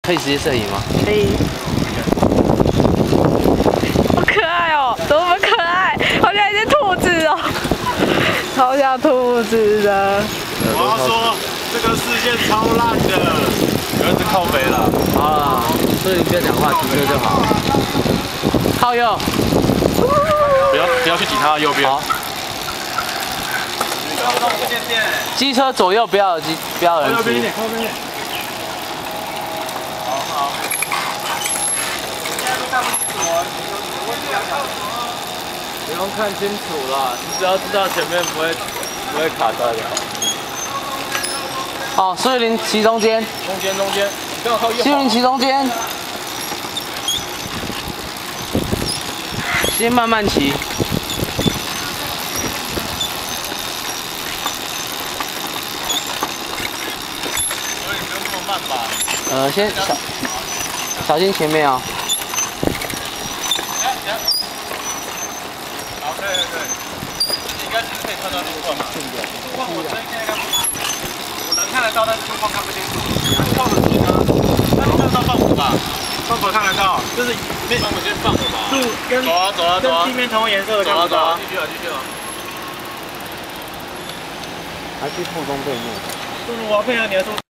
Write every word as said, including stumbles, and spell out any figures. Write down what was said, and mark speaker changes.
Speaker 1: 可以直接摄影吗？
Speaker 2: 可以。好可爱哦，多么可爱！好像一只兔子哦，超像兔子的。
Speaker 3: 我要说，这个视线超烂的，有人是靠北了。
Speaker 1: 好了，所以你不要讲话，停车就好。靠右。
Speaker 3: 不要不要去挤他的右边。
Speaker 1: 好。机车左右不要有机，不要有人骑。
Speaker 3: 靠右边一点，靠右边一点。好好。
Speaker 1: 不用看清楚啦，你只要知道前面不会不会卡到的。好，苏雨林骑中间。
Speaker 3: 中间中间，你刚好靠右。
Speaker 1: 苏雨林骑中间。先慢慢骑。
Speaker 3: 所以你不用这么慢吧？
Speaker 1: 呃，先小小心前面啊、哦。
Speaker 3: 好，对对对，你应该其实可以看到路况嘛。路况我这应该看不清楚，我能看得到，但是路况看不清楚。路况很紧啊，那你看得到放火吧？放火看得到，就是面放火先放火吧。路跟走啊走啊走啊，跟地面同颜色的看不到。继续啊继续啊。
Speaker 1: 还去碰东对面。
Speaker 3: 叔叔，我要配合你的速度。